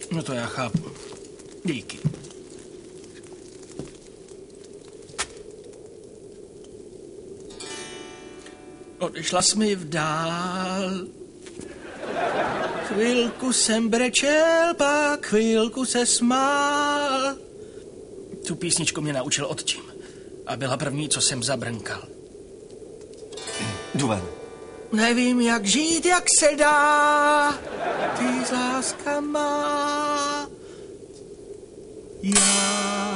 No to já chápu. Díky. Odešla jsi mi vdál. Chvilku jsem brečel, pak chvilku se smál. Tu písničku mě naučil otčím. A byla první, co jsem zabrnkal. Jdu ven. Nevím, jak žít, jak se dá. Ty láska má. Já